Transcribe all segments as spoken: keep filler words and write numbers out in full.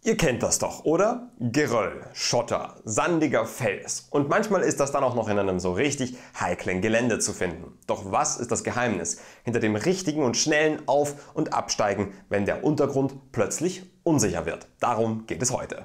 Ihr kennt das doch, oder? Geröll, Schotter, sandiger Fels und manchmal ist das dann auch noch in einem so richtig heiklen Gelände zu finden. Doch was ist das Geheimnis hinter dem richtigen und schnellen Auf- und Absteigen, wenn der Untergrund plötzlich unsicher wird? Darum geht es heute.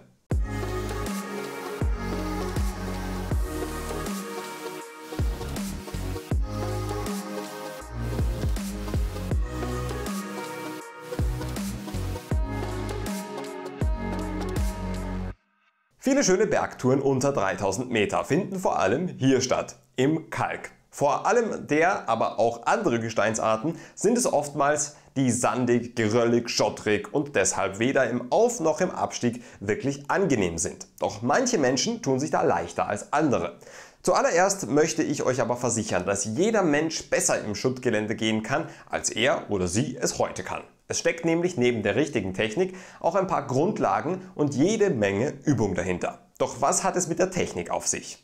Viele schöne Bergtouren unter dreitausend Meter finden vor allem hier statt, im Kalk. Vor allem der, aber auch andere Gesteinsarten sind es oftmals, die sandig, geröllig, schottrig und deshalb weder im Auf- noch im Abstieg wirklich angenehm sind. Doch manche Menschen tun sich da leichter als andere. Zuallererst möchte ich euch aber versichern, dass jeder Mensch besser im Schuttgelände gehen kann, als er oder sie es heute kann. Es steckt nämlich neben der richtigen Technik auch ein paar Grundlagen und jede Menge Übung dahinter. Doch was hat es mit der Technik auf sich?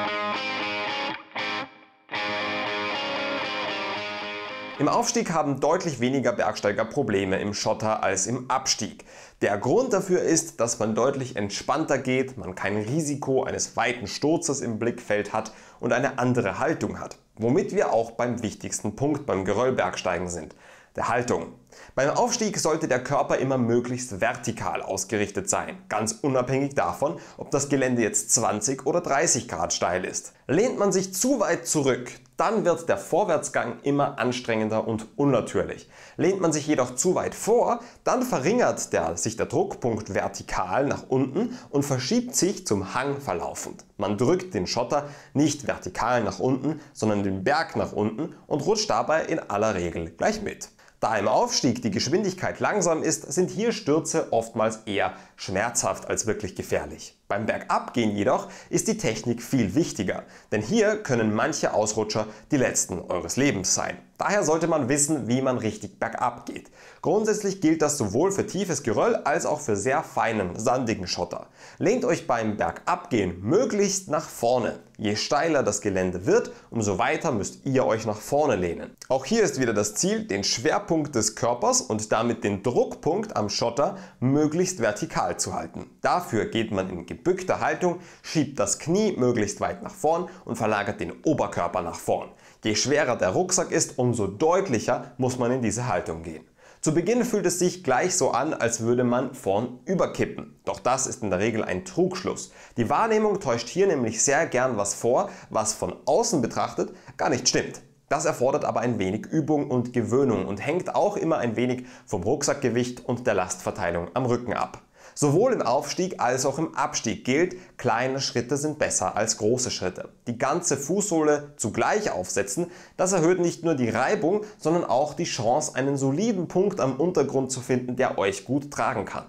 Im Aufstieg haben deutlich weniger Bergsteiger Probleme im Schotter als im Abstieg. Der Grund dafür ist, dass man deutlich entspannter geht, man kein Risiko eines weiten Sturzes im Blickfeld hat und eine andere Haltung hat. Womit wir auch beim wichtigsten Punkt beim Geröllbergsteigen sind, der Haltung. Beim Aufstieg sollte der Körper immer möglichst vertikal ausgerichtet sein, ganz unabhängig davon, ob das Gelände jetzt zwanzig oder dreißig Grad steil ist. Lehnt man sich zu weit zurück, dann wird der Vorwärtsgang immer anstrengender und unnatürlich. Lehnt man sich jedoch zu weit vor, dann verringert der, sich der Druckpunkt vertikal nach unten und verschiebt sich zum Hang verlaufend. Man drückt den Schotter nicht vertikal nach unten, sondern den Berg nach unten und rutscht dabei in aller Regel gleich mit. Da im Aufstieg die Geschwindigkeit langsam ist, sind hier Stürze oftmals eher schmerzhaft als wirklich gefährlich. Beim Bergabgehen jedoch ist die Technik viel wichtiger, denn hier können manche Ausrutscher die letzten eures Lebens sein. Daher sollte man wissen, wie man richtig bergab geht. Grundsätzlich gilt das sowohl für tiefes Geröll als auch für sehr feinen, sandigen Schotter. Lehnt euch beim Bergabgehen möglichst nach vorne. Je steiler das Gelände wird, umso weiter müsst ihr euch nach vorne lehnen. Auch hier ist wieder das Ziel, den Schwerpunkt des Körpers und damit den Druckpunkt am Schotter möglichst vertikal zu halten. Dafür geht man in gebückter Haltung, schiebt das Knie möglichst weit nach vorn und verlagert den Oberkörper nach vorn. Je schwerer der Rucksack ist, umso deutlicher muss man in diese Haltung gehen. Zu Beginn fühlt es sich gleich so an, als würde man vorn überkippen. Doch das ist in der Regel ein Trugschluss. Die Wahrnehmung täuscht hier nämlich sehr gern was vor, was von außen betrachtet gar nicht stimmt. Das erfordert aber ein wenig Übung und Gewöhnung und hängt auch immer ein wenig vom Rucksackgewicht und der Lastverteilung am Rücken ab. Sowohl im Aufstieg als auch im Abstieg gilt, kleine Schritte sind besser als große Schritte. Die ganze Fußsohle zugleich aufsetzen, das erhöht nicht nur die Reibung, sondern auch die Chance, einen soliden Punkt am Untergrund zu finden, der euch gut tragen kann.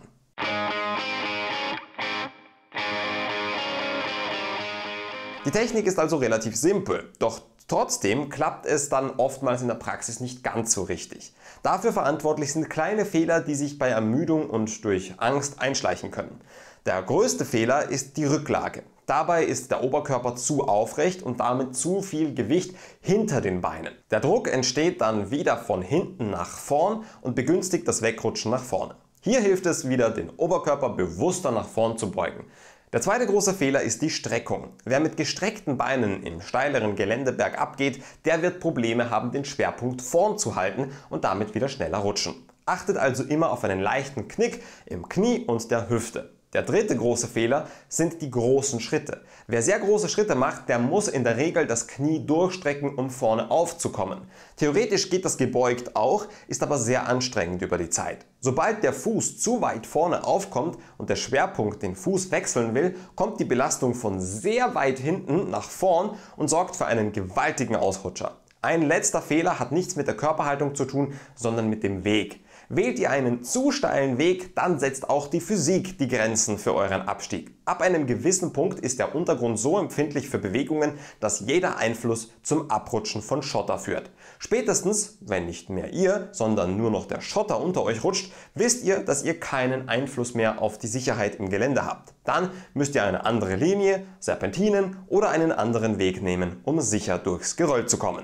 Die Technik ist also relativ simpel, doch trotzdem klappt es dann oftmals in der Praxis nicht ganz so richtig. Dafür verantwortlich sind kleine Fehler, die sich bei Ermüdung und durch Angst einschleichen können. Der größte Fehler ist die Rücklage. Dabei ist der Oberkörper zu aufrecht und damit zu viel Gewicht hinter den Beinen. Der Druck entsteht dann wieder von hinten nach vorn und begünstigt das Wegrutschen nach vorne. Hier hilft es wieder, den Oberkörper bewusster nach vorn zu beugen. Der zweite große Fehler ist die Streckung. Wer mit gestreckten Beinen im steileren Gelände bergab geht, der wird Probleme haben, den Schwerpunkt vorn zu halten und damit wieder schneller rutschen. Achtet also immer auf einen leichten Knick im Knie und der Hüfte. Der dritte große Fehler sind die großen Schritte. Wer sehr große Schritte macht, der muss in der Regel das Knie durchstrecken, um vorne aufzukommen. Theoretisch geht das gebeugt auch, ist aber sehr anstrengend über die Zeit. Sobald der Fuß zu weit vorne aufkommt und der Schwerpunkt den Fuß wechseln will, kommt die Belastung von sehr weit hinten nach vorn und sorgt für einen gewaltigen Ausrutscher. Ein letzter Fehler hat nichts mit der Körperhaltung zu tun, sondern mit dem Weg. Wählt ihr einen zu steilen Weg, dann setzt auch die Physik die Grenzen für euren Abstieg. Ab einem gewissen Punkt ist der Untergrund so empfindlich für Bewegungen, dass jeder Einfluss zum Abrutschen von Schotter führt. Spätestens, wenn nicht mehr ihr, sondern nur noch der Schotter unter euch rutscht, wisst ihr, dass ihr keinen Einfluss mehr auf die Sicherheit im Gelände habt. Dann müsst ihr eine andere Linie, Serpentinen oder einen anderen Weg nehmen, um sicher durchs Geröll zu kommen.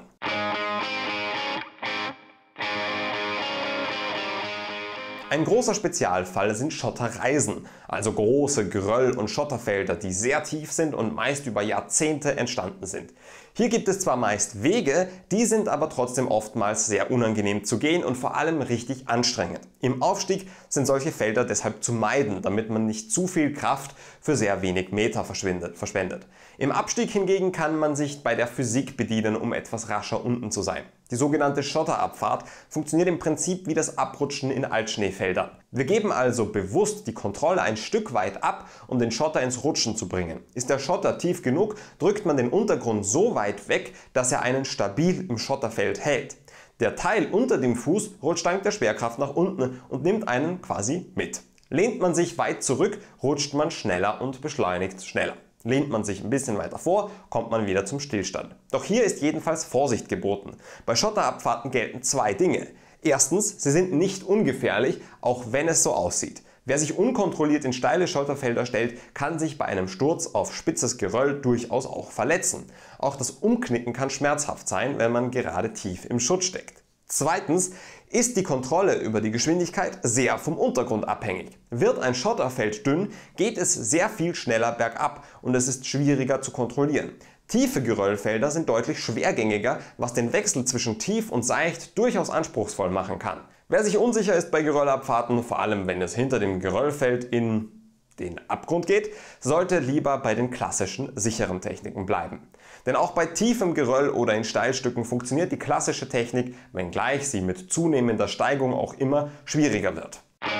Ein großer Spezialfall sind Schotterreisen, also große Geröll- und Schotterfelder, die sehr tief sind und meist über Jahrzehnte entstanden sind. Hier gibt es zwar meist Wege, die sind aber trotzdem oftmals sehr unangenehm zu gehen und vor allem richtig anstrengend. Im Aufstieg sind solche Felder deshalb zu meiden, damit man nicht zu viel Kraft für sehr wenig Meter verschwendet. Im Abstieg hingegen kann man sich bei der Physik bedienen, um etwas rascher unten zu sein. Die sogenannte Schotterabfahrt funktioniert im Prinzip wie das Abrutschen in Altschneefeldern. Wir geben also bewusst die Kontrolle ein Stück weit ab, um den Schotter ins Rutschen zu bringen. Ist der Schotter tief genug, drückt man den Untergrund so weit weg, dass er einen stabil im Schotterfeld hält. Der Teil unter dem Fuß rutscht dank der Schwerkraft nach unten und nimmt einen quasi mit. Lehnt man sich weit zurück, rutscht man schneller und beschleunigt schneller. Lehnt man sich ein bisschen weiter vor, kommt man wieder zum Stillstand. Doch hier ist jedenfalls Vorsicht geboten. Bei Schotterabfahrten gelten zwei Dinge. Erstens, sie sind nicht ungefährlich, auch wenn es so aussieht. Wer sich unkontrolliert in steile Schotterfelder stellt, kann sich bei einem Sturz auf spitzes Geröll durchaus auch verletzen. Auch das Umknicken kann schmerzhaft sein, wenn man gerade tief im Schutt steckt. Zweitens ist die Kontrolle über die Geschwindigkeit sehr vom Untergrund abhängig. Wird ein Schotterfeld dünn, geht es sehr viel schneller bergab und es ist schwieriger zu kontrollieren. Tiefe Geröllfelder sind deutlich schwergängiger, was den Wechsel zwischen tief und seicht durchaus anspruchsvoll machen kann. Wer sich unsicher ist bei Geröllabfahrten, vor allem wenn es hinter dem Geröllfeld in den Abgrund geht, sollte lieber bei den klassischen, sicheren Techniken bleiben. Denn auch bei tiefem Geröll oder in Steilstücken funktioniert die klassische Technik, wenngleich sie mit zunehmender Steigung auch immer schwieriger wird.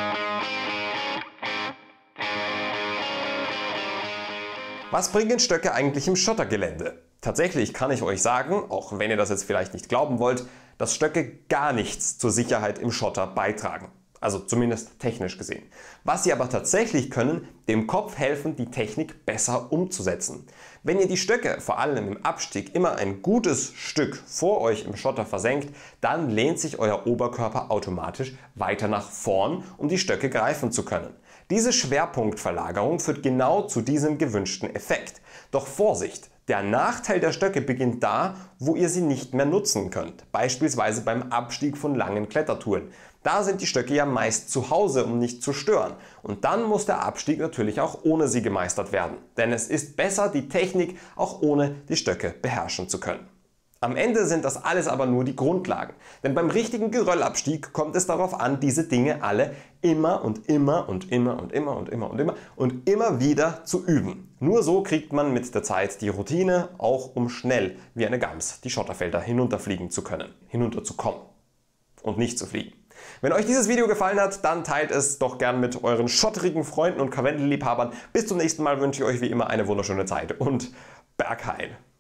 Was bringen Stöcke eigentlich im Schottergelände? Tatsächlich kann ich euch sagen, auch wenn ihr das jetzt vielleicht nicht glauben wollt, dass Stöcke gar nichts zur Sicherheit im Schotter beitragen. Also zumindest technisch gesehen. Was sie aber tatsächlich können, dem Kopf helfen, die Technik besser umzusetzen. Wenn ihr die Stöcke, vor allem im Abstieg, immer ein gutes Stück vor euch im Schotter versenkt, dann lehnt sich euer Oberkörper automatisch weiter nach vorn, um die Stöcke greifen zu können. Diese Schwerpunktverlagerung führt genau zu diesem gewünschten Effekt. Doch Vorsicht! Der Nachteil der Stöcke beginnt da, wo ihr sie nicht mehr nutzen könnt, beispielsweise beim Abstieg von langen Klettertouren. Da sind die Stöcke ja meist zu Hause, um nicht zu stören. Und dann muss der Abstieg natürlich auch ohne sie gemeistert werden. Denn es ist besser, die Technik auch ohne die Stöcke beherrschen zu können. Am Ende sind das alles aber nur die Grundlagen. Denn beim richtigen Geröllabstieg kommt es darauf an, diese Dinge alle immer und immer und immer und immer und immer und immer und immer wieder zu üben. Nur so kriegt man mit der Zeit die Routine, auch um schnell wie eine Gams die Schotterfelder hinunterfliegen zu können, hinunterzukommen und nicht zu fliegen. Wenn euch dieses Video gefallen hat, dann teilt es doch gern mit euren schotterigen Freunden und Karwendelliebhabern. Bis zum nächsten Mal wünsche ich euch wie immer eine wunderschöne Zeit und Berghain!